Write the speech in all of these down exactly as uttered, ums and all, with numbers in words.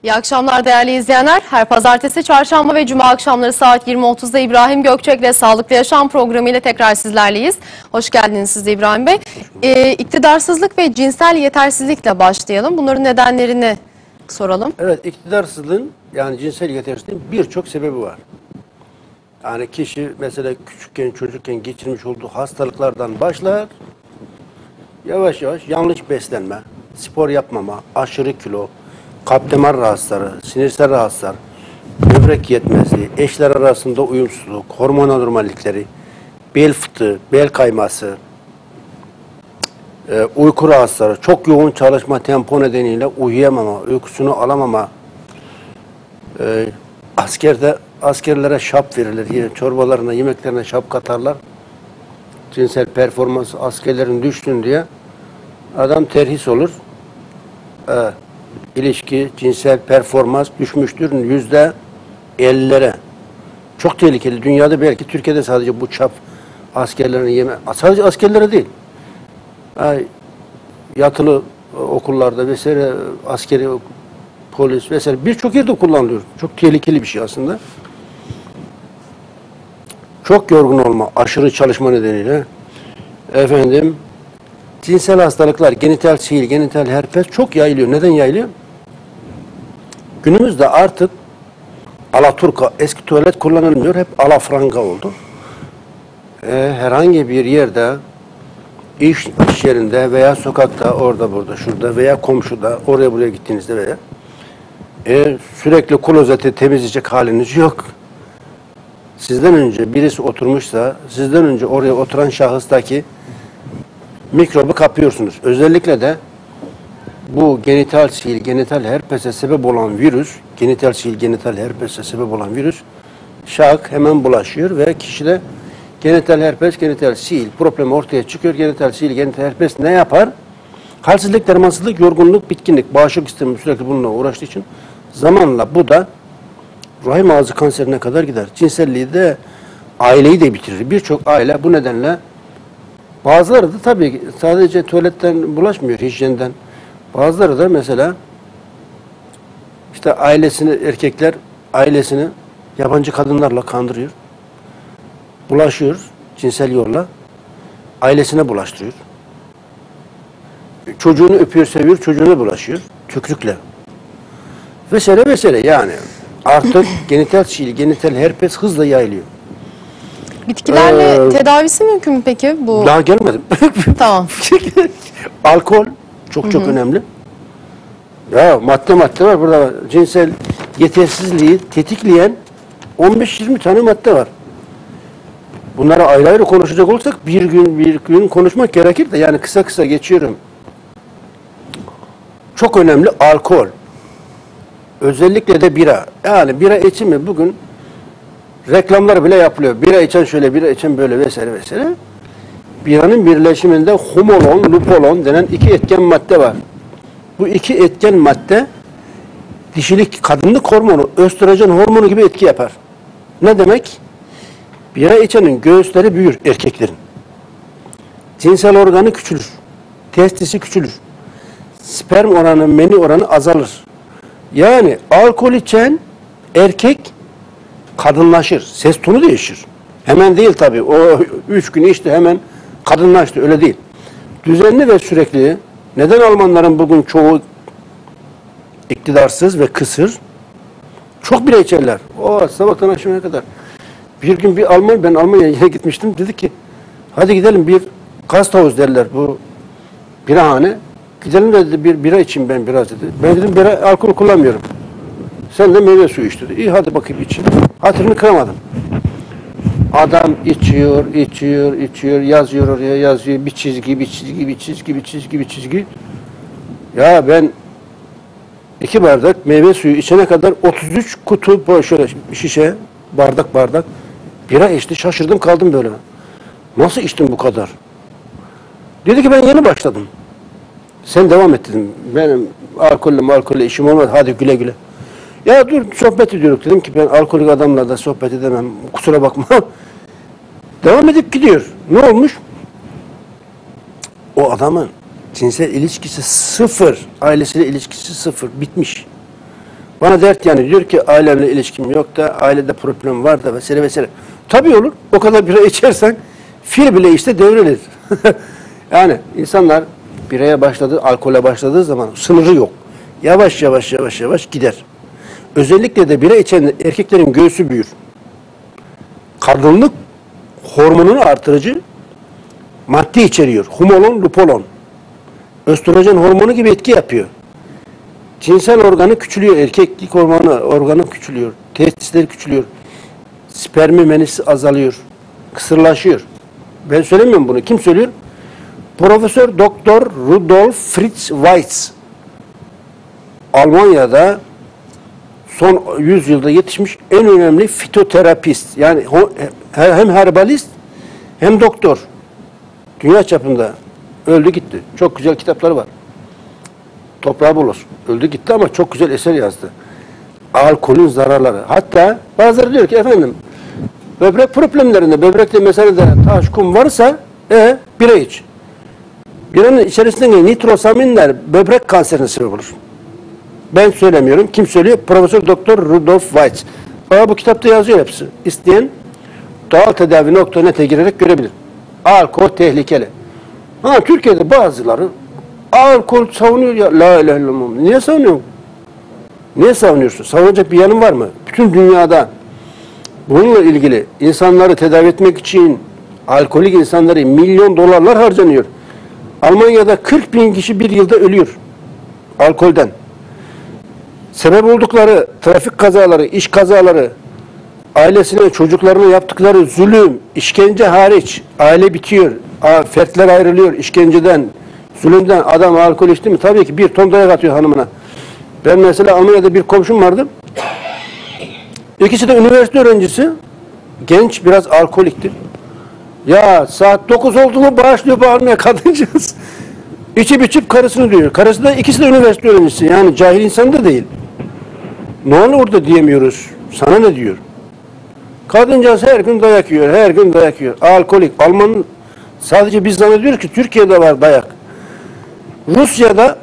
İyi akşamlar değerli izleyenler. Her pazartesi, çarşamba ve cuma akşamları saat yirmi otuzda İbrahim Gökçek'le Sağlıklı Yaşam programı ile tekrar sizlerleyiz. Hoş geldiniz siz de İbrahim Bey. Ee, iktidarsızlık ve cinsel yetersizlikle başlayalım. Bunların nedenlerini soralım. Evet, iktidarsızlığın yani cinsel yetersizliğin birçok sebebi var. Yani kişi mesela küçükken, çocukken geçirmiş olduğu hastalıklardan başlar. Yavaş yavaş yanlış beslenme, spor yapmama, aşırı kilo, kalp damar rahatsızları, sinirsel rahatsızlar, böbrek yetmezliği, eşler arasında uyumsuzluk, hormon anormallikleri, bel fıtığı, bel kayması, e, uyku rahatsızları, çok yoğun çalışma tempo nedeniyle uyuyamama, uykusunu alamama, e, askerde askerlere şap verilir, yine çorbalarına, yemeklerine şap katarlar. Cinsel performans askerlerin düştün diye adam terhis olur. E, ilişki, cinsel performans düşmüştür yüzde ellilere. Çok tehlikeli. Dünyada belki Türkiye'de sadece bu çap askerlerin yeme, sadece askerlere değil. Yani yatılı okullarda vesaire askeri polis vesaire birçok yerde kullanılıyor. Çok tehlikeli bir şey aslında. Çok yorgun olma, aşırı çalışma nedeniyle efendim cinsel hastalıklar, genital sihir, genital herpes çok yayılıyor. Neden yayılıyor? Günümüzde artık alaturka, eski tuvalet kullanılmıyor. Hep alafranga oldu. Ee, herhangi bir yerde, iş, iş yerinde veya sokakta, orada, burada, şurada veya komşuda, oraya buraya gittiğinizde veya e, sürekli klozeti temizleyecek haliniz yok. Sizden önce birisi oturmuşsa, sizden önce oraya oturan şahıstaki mikrobu kapıyorsunuz. Özellikle de bu genital sil, genital herpese sebep olan virüs, genital sil, genital herpese sebep olan virüs şak hemen bulaşıyor ve kişide genital herpes, genital sil problemi ortaya çıkıyor. Genital sil, genital herpes ne yapar? Halsizlik, dermansızlık, yorgunluk, bitkinlik, bağışıklık sistemi sürekli bununla uğraştığı için zamanla bu da rahim ağzı kanserine kadar gider. Cinselliği de aileyi de bitirir. Birçok aile bu nedenle bazıları da tabii sadece tuvaletten bulaşmıyor, hijyenden. Bazıları da mesela işte ailesini, erkekler ailesini yabancı kadınlarla kandırıyor. Bulaşıyor cinsel yolla. Ailesine bulaştırıyor. Çocuğunu öpüyor, seviyor, çocuğuna bulaşıyor. Tükürükle. Vesaire vesaire yani. Artık genital sil, genital herpes hızla yayılıyor. Bitkilerle ee, tedavisi mümkün mü peki? Bu... Daha gelmedim. Tamam. Alkol çok çok Hı -hı. önemli. Ya madde madde var burada. Cinsel yetersizliği tetikleyen on beş yirmi tane madde var. Bunları ayrı ayrı konuşacak olursak bir gün bir gün konuşmak gerekir de yani kısa kısa geçiyorum. Çok önemli alkol. Özellikle de bira. Yani bira içimi bugün reklamlar bile yapılıyor. Bira içen şöyle, bira içen böyle vesaire vesaire. Biranın birleşiminde humolon, lupolon denen iki etken madde var. Bu iki etken madde dişilik, kadınlık hormonu, östrojen hormonu gibi etki yapar. Ne demek? Bira içenin göğüsleri büyür erkeklerin. Cinsel organı küçülür. Testisi küçülür. Sperm oranı, meni oranı azalır. Yani alkol içen erkek kadınlaşır. Ses tonu değişir. Hemen değil tabii. O üç gün içti hemen kadınlaştı. Öyle değil. Düzenli ve sürekli. Neden Almanların bugün çoğu iktidarsız ve kısır? Çok bile içerler. O sabahtan akşama kadar. Bir gün bir Alman, ben Almanya'ya gitmiştim. Dedi ki hadi gidelim bir Gasthaus derler bu birahane. Gidelim de dedi, bir bira içeyim ben biraz dedi. Ben dedim bira, alkol kullanmıyorum. Sen de meyve suyu iç dedi. İyi hadi bakayım için. Hatırını kıramadım. Adam içiyor, içiyor, içiyor, yazıyor oraya, yazıyor. Bir çizgi, bir çizgi, bir çizgi, bir çizgi, bir çizgi. Ya ben iki bardak meyve suyu içene kadar otuz üç kutu şöyle şişe, bardak bardak bira içti. Şaşırdım kaldım böyle. Nasıl içtin bu kadar? Dedi ki ben yeni başladım. Sen devam et dedim. Benim alkolle malkolle işim olmadı. Hadi güle güle. Ya dur sohbet ediyorduk dedim ki ben alkolik adamla da sohbet edemem. Kusura bakma. Devam edip gidiyor. Ne olmuş? O adamın cinsel ilişkisi sıfır. Ailesiyle ilişkisi sıfır. Bitmiş. Bana dert yani diyor ki ailemle ilişkim yok da ailede problem var da vesaire vesaire. Tabii olur. O kadar bira içersen fil bile işte devrilir. Yani insanlar biraya başladı, alkole başladığı zaman sınırı yok. Yavaş yavaş yavaş yavaş gider. Özellikle de bira içen erkeklerin göğsü büyür. Kadınlık hormonunu artırıcı madde içeriyor. Humolon, lupolon. Östrojen hormonu gibi etki yapıyor. Cinsel organı küçülüyor. Erkeklik hormonu organı küçülüyor. Testisleri küçülüyor. Spermi menisi azalıyor. Kısırlaşıyor. Ben söylemiyorum bunu. Kim söylüyor? Profesör Doktor Rudolf Fritz Weiss. Almanya'da son yüz yılda yetişmiş en önemli fitoterapist. Yani hem herbalist hem doktor. Dünya çapında öldü gitti. Çok güzel kitapları var. Toprağı bol olsun. Öldü gitti ama çok güzel eser yazdı. Alkolün zararları. Hatta bazıları diyor ki efendim böbrek problemlerinde, böbrekte meselede taş, kum varsa e, bira iç. Biranın içerisindeki nitrosaminler böbrek kanserine sebep olur. Ben söylemiyorum. Kim söylüyor? Profesör Doktor Rudolf Weiss. Ama bu kitapta yazıyor hepsi. İsteyen doğal tedavi nokta net'e girerek görebilir. Alkol tehlikeli. Ha Türkiye'de bazıları alkol savunuyor ya. La ilahe illallah. Niye savunuyorsun? Niye savunuyorsun? Savunacak bir yanın var mı? Bütün dünyada bununla ilgili insanları tedavi etmek için alkolik insanları milyon dolarlar harcanıyor. Almanya'da kırk bin kişi bir yılda ölüyor. Alkolden. Sebep oldukları trafik kazaları, iş kazaları, ailesine, çocuklarına yaptıkları zulüm, işkence hariç aile bitiyor. Fertler ayrılıyor işkenceden, zulümden. Adam alkol içti mi? Tabii ki bir ton dayak atıyor hanımına. Ben mesela Almanya'da bir komşum vardı. İkisi de üniversite öğrencisi. Genç, biraz alkoliktir. Ya saat dokuz oldu mu başlıyor bağırmaya kadıncağız. İçip içip karısını diyor. Karısı da ikisi de üniversite öğrencisi. Yani cahil insan da değil. Ne olur orada diyemiyoruz. Sana ne diyor? Kadıncağız her gün dayak yiyor. Her gün dayak yiyor. Alkolik. Alman sadece biz zannediyoruz ki Türkiye'de var dayak. Rusya'da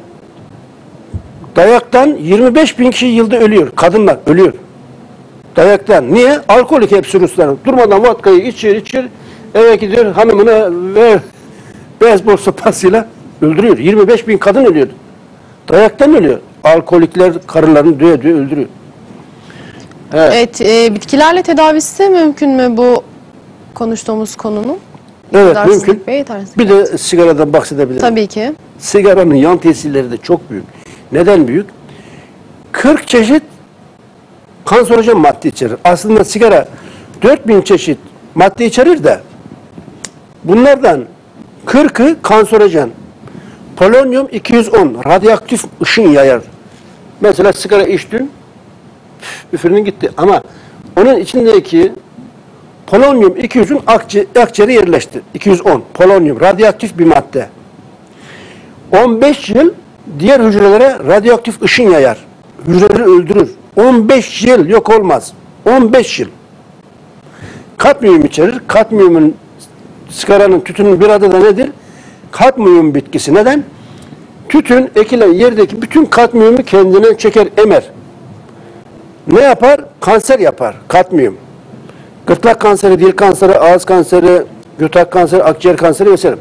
dayaktan yirmi beş bin kişi yılda ölüyor. Kadınlar ölüyor. Dayaktan. Niye? Alkolik hepsi Rusların. Durmadan vodkayı içiyor içiyor. Eve gidiyor hanımına ve beyzbol sopasıyla öldürüyor. yirmi beş bin kadın ölüyor. Dayaktan ölüyor. Alkolikler karılarını döve döve öldürüyor. Evet, evet e, bitkilerle tedavisi mümkün mü bu konuştuğumuz konunun? Evet mümkün. Ve bir de sigaradan bahsedebilirim. Tabii ki. Sigaranın yan tesirleri de çok büyük. Neden büyük? kırk çeşit kanserojen madde içerir. Aslında sigara dört bin çeşit madde içerir de bunlardan kırkı kanserojen. Polonyum iki yüz on radyoaktif ışın yayar. Mesela sigara içtin, üfürün gitti ama onun içindeki polonyum iki yüzün akci, akciğere yerleşti. iki yüz on polonyum radyoaktif bir madde. on beş yıl diğer hücrelere radyoaktif ışın yayar. Hücreleri öldürür. on beş yıl yok olmaz. on beş yıl. Kadmiyum içerir. Kadmiyumun sigaranın, tütünün bir adı da nedir? Kadmiyum bitkisi. Neden? Tütün ekilen yerdeki bütün kadmiyumu kendine çeker, emer. Ne yapar? Kanser yapar. Kadmiyum. Gırtlak kanseri, dil kanseri, ağız kanseri, götak kanseri, akciğer kanseri vesaire.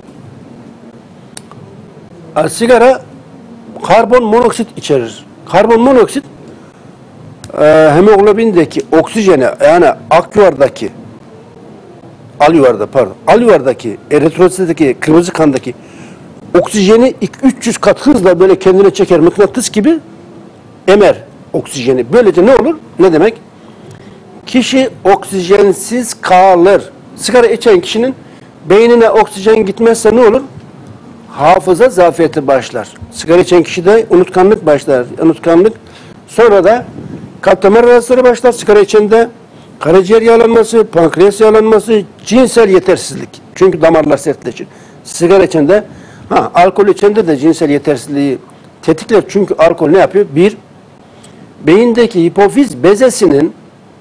Sigara karbon monoksit içerir. Karbon monoksit e, hemoglobindeki oksijene yani akyuvardaki alyuvarda pardon alyuvardaki eritrositteki kırmızı kandaki oksijeni üç yüz kat hızla böyle kendine çeker, mıknatıs gibi emer oksijeni. Böylece ne olur? Ne demek? Kişi oksijensiz kalır. Sigara içen kişinin beynine oksijen gitmezse ne olur? Hafıza zafiyeti başlar. Sigara içen kişide unutkanlık başlar. Unutkanlık. Sonra da kalp damar rahatsızlığı başlar. Sigara içende karaciğer yağlanması, pankreas yağlanması, cinsel yetersizlik. Çünkü damarlar sertleşir. Sigara içende, ha, alkol içende de cinsel yetersizliği tetikler. Çünkü alkol ne yapıyor? Bir, beyindeki hipofiz bezesinin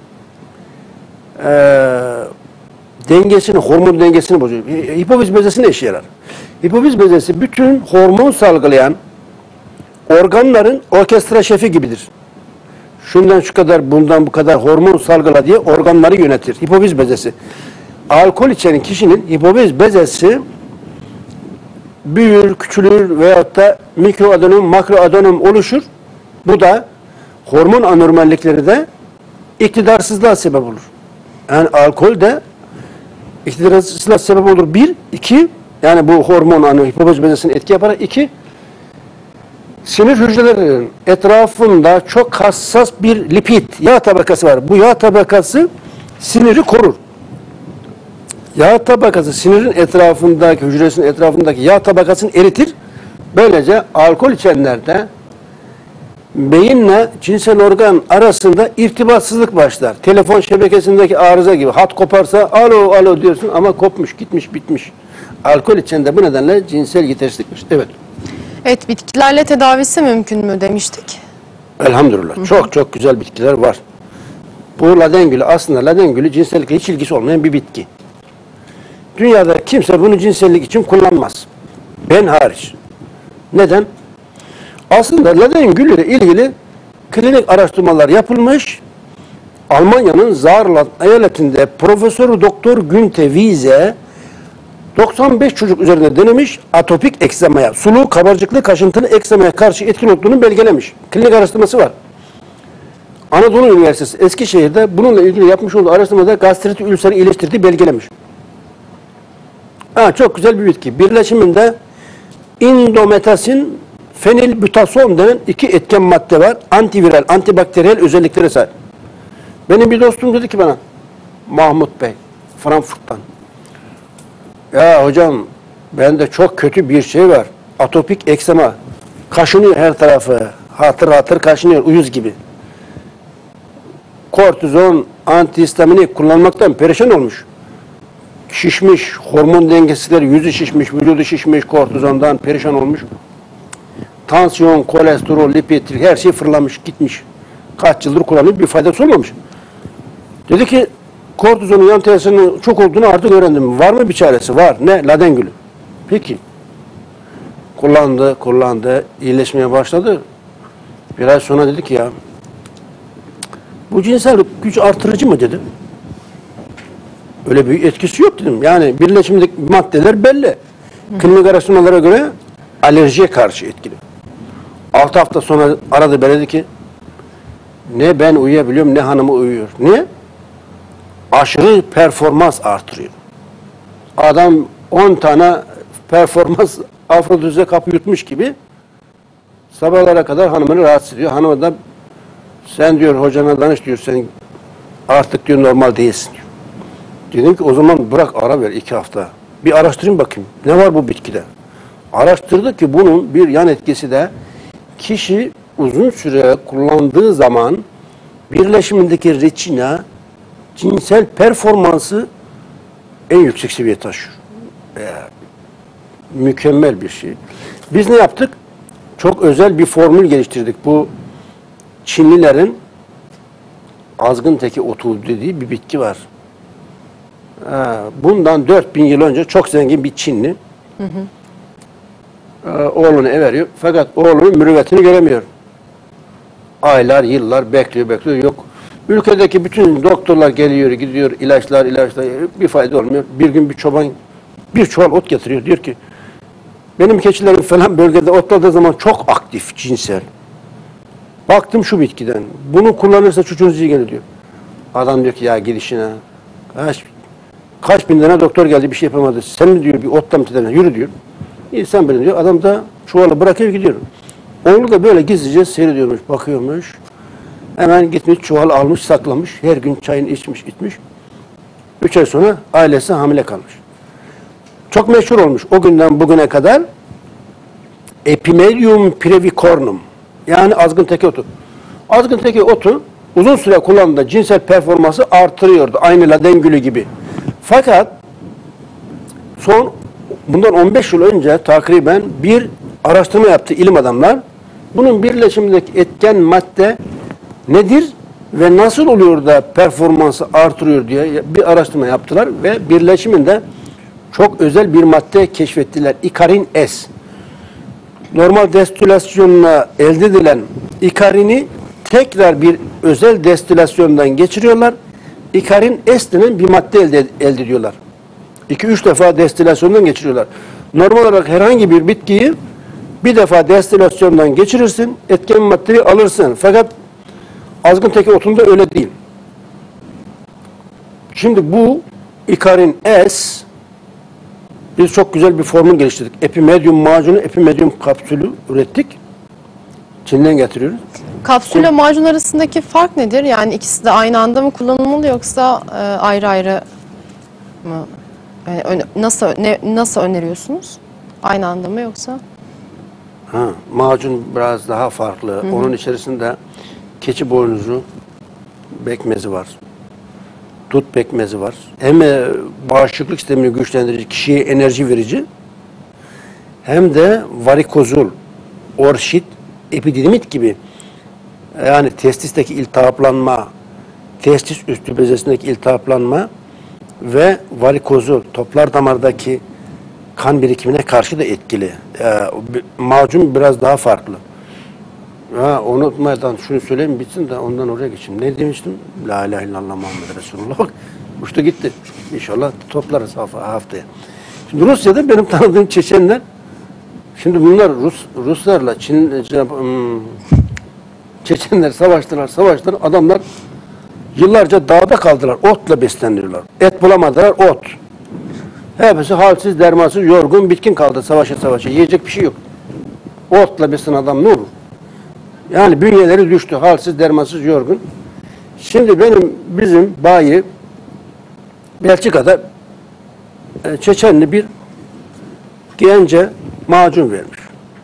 e, dengesini, hormon dengesini bozuyor. Hipofiz bezesi ne işe yarar? Hipofiz bezesi bütün hormon salgılayan organların orkestra şefi gibidir. şundan şu kadar, bundan bu kadar hormon salgıla diye organları yönetir. Hipofiz bezesi. Alkol içen kişinin hipofiz bezesi büyür, küçülür veyahut da mikroadenom, makroadenom oluşur. Bu da hormon anormallikleri de iktidarsızlığa sebep olur. Yani alkol de iktidarsızlığa sebep olur. Bir, iki, yani bu hormon anı hipofiz bezesine etki yapar. İki, sinir hücrelerinin etrafında çok hassas bir lipid, yağ tabakası var. Bu yağ tabakası siniri korur. Yağ tabakası sinirin etrafındaki, hücresinin etrafındaki yağ tabakasını eritir. Böylece alkol içenlerde beyinle cinsel organ arasında irtibatsızlık başlar. Telefon şebekesindeki arıza gibi. Hat koparsa alo alo diyorsun ama kopmuş, gitmiş, bitmiş. Alkol içende bu nedenle cinsel yetersizlikmiş. Evet. Evet, bitkilerle tedavisi mümkün mü demiştik? Elhamdülillah. Hı hı. Çok çok güzel bitkiler var. Bu ladengülü aslında ladengülü cinsellikle hiç ilgisi olmayan bir bitki. Dünyada kimse bunu cinsellik için kullanmaz. Ben hariç. Neden? Aslında ladengül ile ilgili klinik araştırmalar yapılmış. Almanya'nın Saarland eyaletinde Profesör Doktor Günther Wiese doksan beş çocuk üzerinde denemiş, atopik eksemaya, sulu, kabarcıklı, kaşıntılı eksemaya karşı etkin olduğunu belgelemiş. Klinik araştırması var. Anadolu Üniversitesi Eskişehir'de bununla ilgili yapmış olduğu araştırmada gastrit ülseri iyileştirdiği belgelemiş. Ha, çok güzel bir bitki. Birleşiminde indometasin, fenilbutason denen iki etken madde var. Antiviral, antibakteriyel özelliklere sahip. Benim bir dostum dedi ki bana, Mahmut Bey, Frankfurt'tan. Ya hocam, bende çok kötü bir şey var. Atopik eksema. Kaşınıyor her tarafı. Hatır hatır kaşınıyor, uyuz gibi. Kortizon, antihistaminik kullanmaktan perişan olmuş. Şişmiş, hormon dengesizleri, yüzü şişmiş, vücudu şişmiş, kortizondan perişan olmuş. Tansiyon, kolesterol, lipid, her şey fırlamış, gitmiş. Kaç yıldır kullanıyor, bir faydası olmamış. Dedi ki, kortizonun yan tesirinin çok olduğunu artık öğrendim. Var mı bir çaresi? Var. Ne? Ladengülü. Peki. Kullandı, kullandı, iyileşmeye başladı. Biraz sonra dedi ki ya, bu cinsel güç artırıcı mı dedi. Öyle bir etkisi yok dedim. Yani birleşimdeki maddeler belli. Klinik araştırmalara göre alerjiye karşı etkili. altı hafta sonra aradı beni dedi ki ne ben uyuyabiliyorum ne hanımı uyuyor. Niye? Aşırı performans artırıyor. Adam on tane performans afrodüze kapı yutmuş gibi sabahlara kadar hanımını rahatsız ediyor. Hanımı da sen diyor hocana danış diyor sen artık diyor normal değilsin diyor. Dedim ki o zaman bırak ara ver iki hafta. Bir araştırayım bakayım. Ne var bu bitkide? Araştırdık ki bunun bir yan etkisi de kişi uzun süre kullandığı zaman birleşimindeki reçina cinsel performansı en yüksek seviyeye taşıyor. Ee, mükemmel bir şey. Biz ne yaptık? Çok özel bir formül geliştirdik. Bu Çinlilerin azgın teki otu dediği bir bitki var. Ee, bundan dört bin yıl önce çok zengin bir Çinli hı hı. Ee, oğlunu everiyor. Fakat oğlunun mürüvvetini göremiyor. Aylar, yıllar bekliyor, bekliyor. Yok. Ülkedeki bütün doktorlar geliyor, gidiyor, ilaçlar, ilaçlar, bir fayda olmuyor. Bir gün bir çoban bir çuval ot getiriyor. Diyor ki, benim keçilerim falan bölgede otladığı zaman çok aktif, cinsel. Baktım şu bitkiden. Bunu kullanırsa çocuğunuz iyi gelir diyor. Adam diyor ki, ya gidişine. Kaç, kaç bin tane doktor geldi, bir şey yapamadı. Sen mi diyor, bir otla mı tedavi? Yürü diyor. İyi sen bilin diyor. Adam da çuvalı bırakıyor gidiyor. Oğlu da böyle gizlice seyrediyormuş, bakıyormuş. Hemen gitmiş, çuval almış, saklamış. Her gün çayını içmiş, içmiş. Üç ay sonra ailesi hamile kalmış. Çok meşhur olmuş o günden bugüne kadar. Epimelium brevicornum. Yani azgın teke otu. Azgın teke otu uzun süre kullanımda cinsel performansı artırıyordu. Aynı ladengülü gibi. Fakat son bundan on beş yıl önce takriben bir araştırma yaptı ilim adamlar. Bunun birleşimindeki etken madde nedir ve nasıl oluyor da performansı artırıyor diye bir araştırma yaptılar ve birleşiminde çok özel bir madde keşfettiler. İkarin S. Normal destülasyonla elde edilen ikarini tekrar bir özel destilasyondan geçiriyorlar. İkarin S denen bir madde elde, elde ediyorlar. iki üç defa destilasyondan geçiriyorlar. Normal olarak herhangi bir bitkiyi bir defa destilasyondan geçirirsin, etken maddeyi alırsın. Fakat azgın teki otunda öyle değil. Şimdi bu İkarin S, biz çok güzel bir formül geliştirdik. Epimedium macunu, epimedium kapsülü ürettik. Çin'den getiriyoruz. Kapsülle macun arasındaki fark nedir? Yani ikisi de aynı anda mı kullanılmalı yoksa e, ayrı ayrı mı? Yani öne- nasıl ne, nasıl öneriyorsunuz? Aynı anda mı yoksa? Ha, macun biraz daha farklı. Hı hı. Onun içerisinde keçi boynuzu pekmezi var. Dut pekmezi var. Hem e, bağışıklık sistemini güçlendirici, kişiye enerji verici, hem de varikozul, orşit, epididimit gibi, yani testisteki iltihaplanma, testis üstü bezesindeki iltihaplanma ve varikozul, toplar damardaki kan birikimine karşı da etkili. Ee, macun biraz daha farklı. Ha, unutmadan şunu söyleyeyim bitsin de ondan oraya geçeyim. Ne demiştim? La ilahe illallah Muhammed Resulullah. Bak uçtu gitti. İnşallah toplarız haftaya. Şimdi Rusya'da benim tanıdığım Çeçenler, şimdi bunlar Rus Ruslarla Çin, hmm, Çeçenler savaştılar, savaştılar. Adamlar yıllarca dağda kaldılar. Otla besleniyorlar. Et bulamadılar, ot. Hepsi halsiz, dermansız, yorgun, bitkin kaldı savaşa savaşa. Yiyecek bir şey yok. Otla beslenen adam ne olur? Yani bünyeleri düştü. Halsiz, dermansız, yorgun. Şimdi benim, bizim bayi Belçika'da e, Çeçenli bir gence macun vermiş.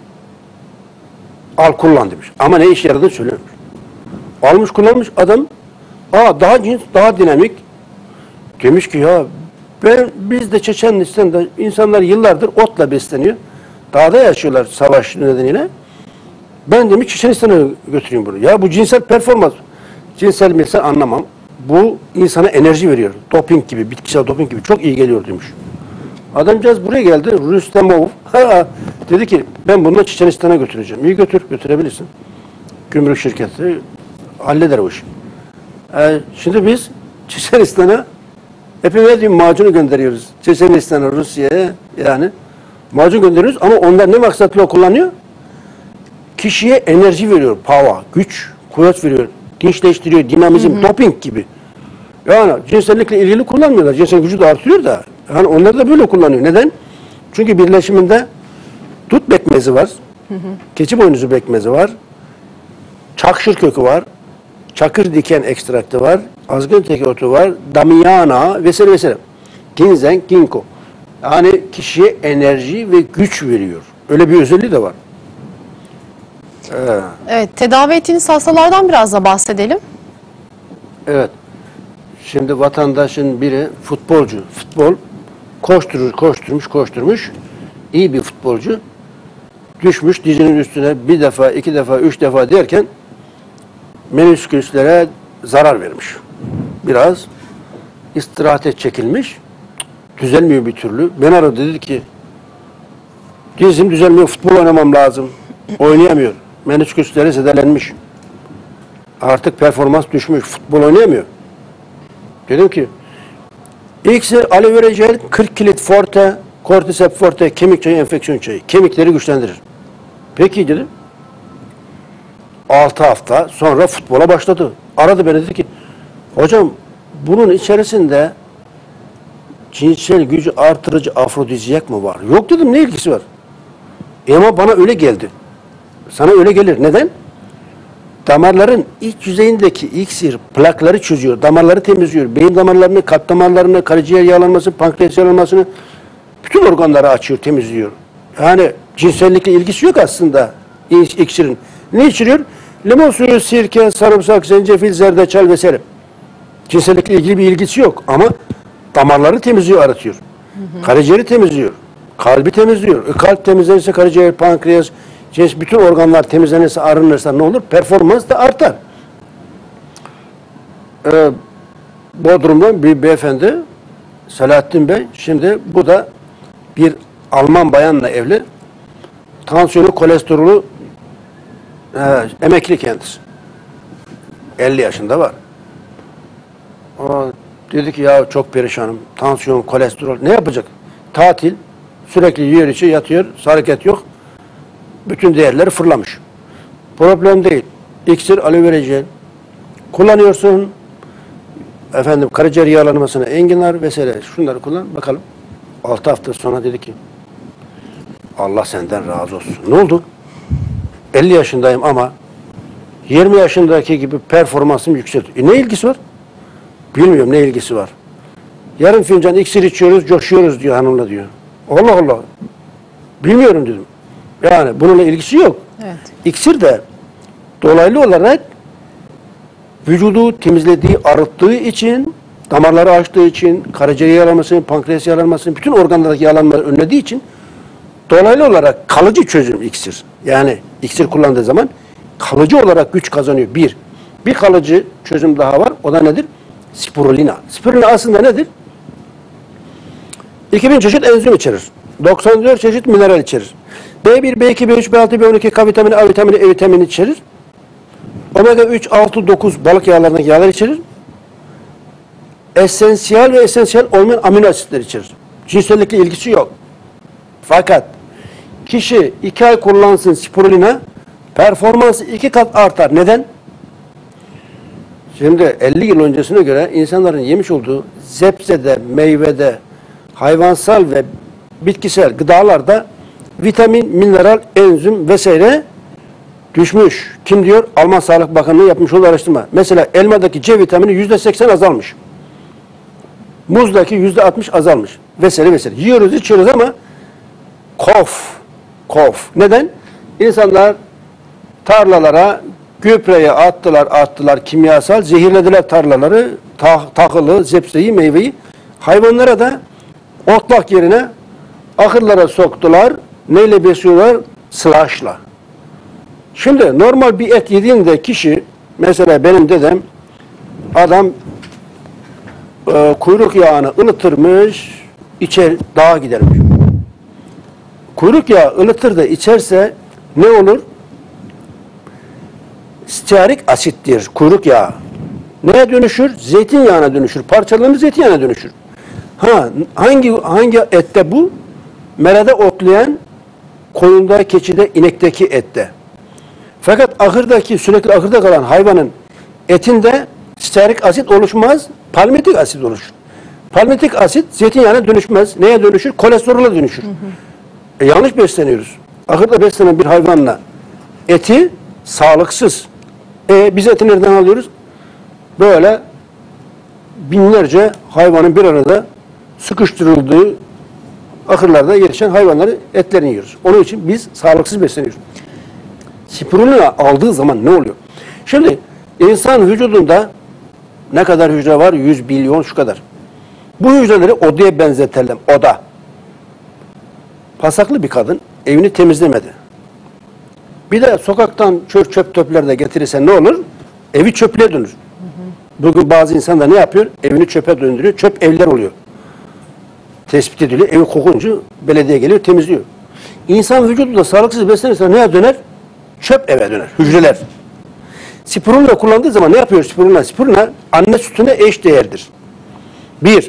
Al kullan demiş. Ama ne işe yaradığını söylememiş. Almış kullanmış adam. Aa, daha cins, daha dinamik. Demiş ki ya ben, biz de Çeçenistan'da insanlar yıllardır otla besleniyor. Dağda yaşıyorlar savaş nedeniyle. Ben demiş Çeçenistan'a götüreyim bunu. Ya bu cinsel performans. Cinsel mesela anlamam. Bu insana enerji veriyor. Doping gibi, bitkisel doping gibi. Çok iyi geliyor demiş. Adamcağız buraya geldi. Rüstemov. Ha, dedi ki ben bunu Çeçenistan'a götüreceğim. İyi götür, götürebilirsin. Gümrük şirketi halleder o işi. Ee, şimdi biz Çeçenistan'a epimedium macunu gönderiyoruz. Çeçenistan'a, Rusya'ya yani macun gönderiyoruz ama onlar ne maksatla kullanıyor? Kişiye enerji veriyor, power, güç, kuvvet veriyor, dinçleştiriyor, dinamizm, hı hı. doping gibi. Yani cinsellikle ilgili kullanmıyorlar. Cinsel gücü de artıyor da. Yani onlar da böyle kullanıyor. Neden? Çünkü birleşiminde dut pekmezi var, hı hı. keçi boynuzu pekmezi var, çakşır kökü var, çakır diken ekstraktı var, azgın teki otu var, damiana vesaire vesaire. Ginseng, ginkgo. Yani kişiye enerji ve güç veriyor. Öyle bir özelliği de var. Evet. Evet, tedavi ettiğiniz hastalardan biraz da bahsedelim. Evet. Şimdi vatandaşın biri futbolcu. Futbol koşturur, koşturmuş, koşturmuş. İyi bir futbolcu. Düşmüş dizinin üstüne bir defa, iki defa, üç defa derken menisküslere zarar vermiş. Biraz istirahate çekilmiş. Düzelmiyor bir türlü. Ben aradı dedi ki dizim düzelmiyor, futbol oynamam lazım. Oynayamıyor. Menisküsleri zedelenmiş. Artık performans düşmüş. Futbol oynayamıyor. Dedim ki İlkse aloe vera jel, kırk kilit forte, cordyceps forte, kemik çayı, enfeksiyon çayı. Kemikleri güçlendirir. Peki dedim. altı hafta sonra futbola başladı. Aradı beni dedi ki hocam bunun içerisinde cinsel gücü artırıcı afrodizyak mı var? Yok dedim, ne ilgisi var? E ama bana öyle geldi. Sana öyle gelir. Neden? Damarların iç yüzeyindeki iksir plakları çözüyor. Damarları temizliyor. Beyin damarlarını, kalp damarlarını, karaciğer yağlanması, pankreas yağlanmasını, bütün organları açıyor, temizliyor. Yani cinsellikle ilgisi yok aslında iksirin. Ne içiriyor? Limon suyu, sirke, sarımsak, zencefil, zerdeçal vesaire. Cinsellikle ilgili bir ilgisi yok ama damarları temizliyor, aratıyor. Hı hı. Karaciğeri temizliyor. Kalbi temizliyor. E, kalp temizlenirse karaciğer, pankreas, cins, bütün organlar temizlenirse, arınırsa ne olur? Performans da artar. Ee, Bodrum'dan bir beyefendi, Selahattin Bey, şimdi bu da bir Alman bayanla evli. Tansiyonu, kolesterolü e, emekli kendisi. elli yaşında var. O dedi ki ya çok perişanım. Tansiyon, kolesterol. Ne yapacak? Tatil. Sürekli yiyor içi yatıyor. Hareket yok. Bütün değerleri fırlamış. Problem değil. İksir, aloe vera jel kullanıyorsun. Efendim karaciğer yağlanmasına enginar vesaire şunları kullan. Bakalım. altı hafta sonra dedi ki Allah senden razı olsun. Ne oldu? elli yaşındayım ama yirmi yaşındaki gibi performansım yükseldi. E ne ilgisi var? Bilmiyorum ne ilgisi var. Yarım fincan iksir içiyoruz, coşuyoruz diyor hanımla diyor. Allah Allah. Bilmiyorum dedim. Yani bununla ilgisi yok. Evet. İksir de dolaylı olarak vücudu temizlediği, arıttığı için, damarları açtığı için, karaciğer yağlanmasını, pankreas yağlanmasını, bütün organlardaki yağlanmaları önlediği için dolaylı olarak kalıcı çözüm iksir. Yani iksir kullandığı zaman kalıcı olarak güç kazanıyor. Bir. Bir kalıcı çözüm daha var. O da nedir? Spirulina. Spirulina aslında nedir? iki bin çeşit enzim içerir. doksan dört çeşit mineral içerir. B bir, B iki, B üç, B altı, B on iki, K vitamini, A vitamini, E vitamini içerir. Omega üç, altı, dokuz balık yağlarındaki yağlar içerir. Esansiyel ve esansiyel olmayan amino asitler içerir. Cinsellikle ilgisi yok. Fakat kişi iki ay kullansın spirulina, performansı iki kat artar. Neden? Şimdi elli yıl öncesine göre insanların yemiş olduğu zebzede, meyvede, hayvansal ve bitkisel gıdalarda vitamin, mineral, enzim vesaire düşmüş. Kim diyor? Alman Sağlık Bakanlığı yapmış olduğu araştırma. Mesela elmadaki C vitamini yüzde seksen azalmış. Muzdaki yüzde altmış azalmış. Vesaire vesaire. Yiyoruz, içiyoruz ama kof. Kof. Neden? İnsanlar tarlalara gübreyi attılar, attılar kimyasal, zehirlediler tarlaları, tah tahılı, zepseyi, meyveyi. Hayvanlara da otlak yerine ahırlara soktular. Neyle besliyorlar? Slash'la. Şimdi normal bir et yediğinde kişi, mesela benim dedem, adam e, kuyruk yağını ılıtırmış, içer, dağa gidermiş. Kuyruk yağı ılıtır da içerse ne olur? Stearik asittir kuyruk yağı. Neye dönüşür? Zeytinyağına dönüşür. Parçalanır, zeytinyağına dönüşür. Ha, hangi hangi ette bu? Merada otlayan, koyunda, keçide, inekteki ette. Fakat ahırdaki, sürekli ahırda kalan hayvanın etinde stearik asit oluşmaz, palmitik asit oluşur. Palmitik asit zeytinyağına dönüşmez. Neye dönüşür? Kolesterole dönüşür. Hı hı. E, yanlış besleniyoruz. Ahırda beslenen bir hayvanla eti sağlıksız. E, biz eti nereden alıyoruz? Böyle binlerce hayvanın bir arada sıkıştırıldığı ahırlarda yetişen hayvanları etlerini yiyoruz. Onun için biz sağlıksız besleniyoruz. Spirulina aldığı zaman ne oluyor? Şimdi insan vücudunda ne kadar hücre var? yüz milyon şu kadar. Bu hücreleri odaya benzetelim. Oda. Pasaklı bir kadın evini temizlemedi. Bir de sokaktan çöp çöp töpler de getirirse ne olur? Evi çöplüğe dönür. Hı hı. Bugün bazı insanlar ne yapıyor? Evini çöpe döndürüyor. Çöp evler oluyor. Tespit ediliyor. Evi kokunca belediye geliyor, temizliyor. İnsan vücudu da sağlıksız beslenirse neye döner? Çöp eve döner. Hücreler. Spirulina kullandığı zaman ne yapıyor spirulina? Spirulina anne sütüne eş değerdir. Bir,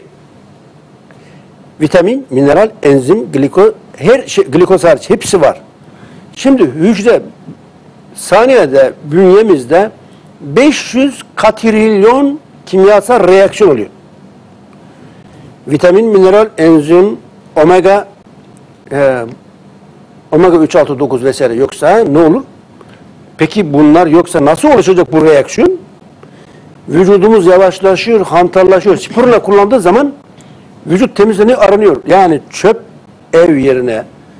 vitamin, mineral, enzim, gliko, her şey, glikoz hariç hepsi var. Şimdi hücre saniyede bünyemizde beş yüz katrilyon kimyasal reaksiyon oluyor. Vitamin, mineral, enzim, omega e, omega üç, altı, dokuz vesaire yoksa ne olur? Peki bunlar yoksa nasıl oluşacak bu reaksiyon? Vücudumuz yavaşlaşıyor, hantallaşıyor. Spirulina kullandığı zaman vücut temizleniyor, aranıyor. Yani çöp ev yerine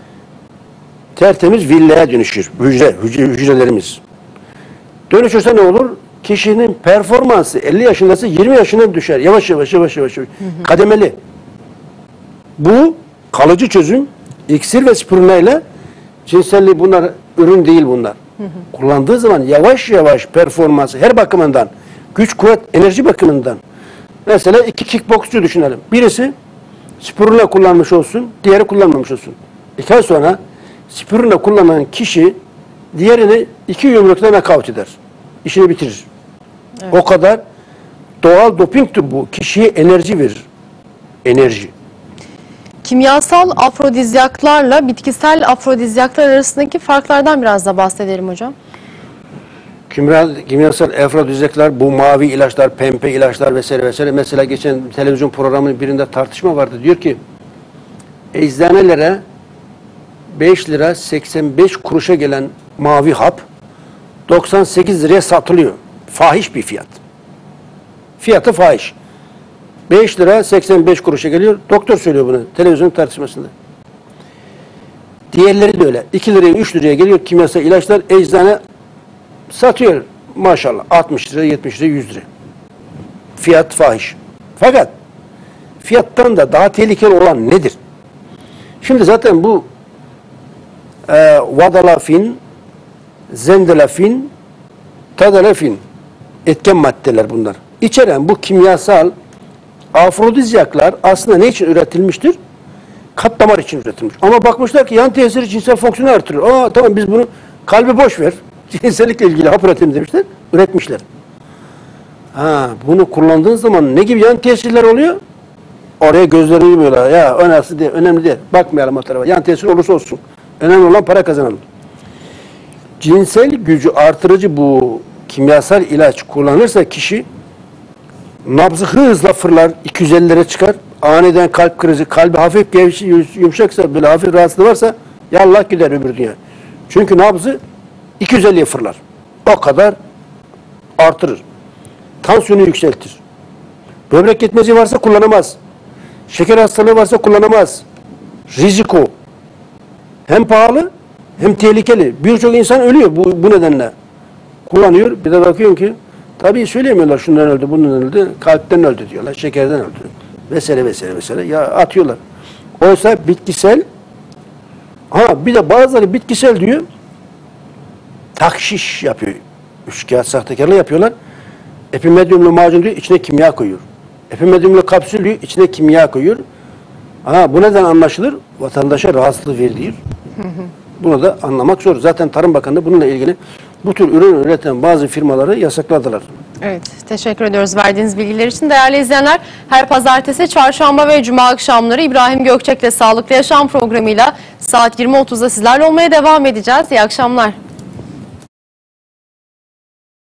tertemiz villaya dönüşür. Hücre, hücre, hücrelerimiz. Dönüşürse ne olur? Kişinin performansı elli yaşındası yirmi yaşına düşer. Yavaş yavaş yavaş yavaş. Hı hı. Kademeli. Bu kalıcı çözüm iksir ve spirulina ile cinselliği bunlar ürün değil bunlar. Hı hı. Kullandığı zaman yavaş yavaş performansı her bakımından güç, kuvvet, enerji bakımından. Mesela iki kickboksçu düşünelim. Birisi spirulina kullanmış olsun, diğeri kullanmamış olsun. İki ay sonra spirulina kullanan kişi diğerini iki yumrukla nakavt eder. İşini bitirir. Evet. O kadar doğal dopingtir bu. Kişiye enerji verir. Enerji. Kimyasal afrodizyaklarla bitkisel afrodizyaklar arasındaki farklardan biraz da bahsedelim hocam. Kimyasal, kimyasal afrodizyaklar, bu mavi ilaçlar, pembe ilaçlar vesaire vesaire. Mesela geçen televizyon programının birinde tartışma vardı. Diyor ki eczanelere beş lira seksen beş kuruşa gelen mavi hap doksan sekiz liraya satılıyor. Fahiş bir fiyat. Fiyatı fahiş. beş lira seksen beş kuruşa geliyor. Doktor söylüyor bunu televizyon tartışmasında. Diğerleri de öyle. iki liraya üç liraya geliyor kimyasal ilaçlar, eczane satıyor maşallah altmış lira, yetmiş lira, yüz lira. Fiyat fahiş. Fakat fiyattan da daha tehlikeli olan nedir? Şimdi zaten bu e, vadalafin, zendelafin, tadalafin etken maddeler bunlar. İçeren bu kimyasal afrodizyaklar aslında ne için üretilmiştir? Kalp damar için üretilmiş. Ama bakmışlar ki yan tesiri cinsel fonksiyonu artırıyor. Aa tamam biz bunu kalbi boş ver. Cinsellikle ilgili hap üretim demişler. Üretmişler. Ha, bunu kullandığın zaman ne gibi yan tesirler oluyor? Oraya gözlerini yumuyorlar. Ya önemli değil, önemli değil. Bakmayalım o tarafa. Yan tesir olursa olsun. Önemli olan para kazanalım. Cinsel gücü artırıcı bu kimyasal ilaç kullanırsa kişi nabzı hızla fırlar, iki yüz ellilere çıkar. Aniden kalp krizi, kalbi hafif gevşi, yumuşaksa, böyle hafif rahatsızlığı varsa yallah gider öbür dünya. Çünkü nabzı iki yüz elliye fırlar. O kadar artırır. Tansiyonu yükseltir. Böbrek yetmezliği varsa kullanamaz. Şeker hastalığı varsa kullanamaz. Riziko. Hem pahalı hem tehlikeli. Birçok insan ölüyor bu, bu nedenle. Kullanıyor. Bir de bakıyorum ki tabii söyleyemiyorlar şundan öldü, bundan öldü, kalpten öldü diyorlar, şekerden öldü. Vesaire vesaire vesaire. Ya atıyorlar. Oysa bitkisel, ha bir de bazıları bitkisel diyor, takşiş yapıyor. Üçkağıt sahtekarlığı yapıyorlar. Epimedyumlu macun diyor, içine kimya koyuyor. Epimedyumlu kapsül diyor, içine kimya koyuyor. Ha bu neden anlaşılır? Vatandaşa rahatsızlık verilir. Bunu da anlamak zor. Zaten Tarım Bakanlığı bununla ilgili bu tür ürün üreten bazı firmaları yasakladılar. Evet, teşekkür ediyoruz verdiğiniz bilgiler için. Değerli izleyenler, her pazartesi, çarşamba ve cuma akşamları İbrahim Gökçek'le Sağlıklı Yaşam programıyla saat yirmi otuzda sizlerle olmaya devam edeceğiz. İyi akşamlar.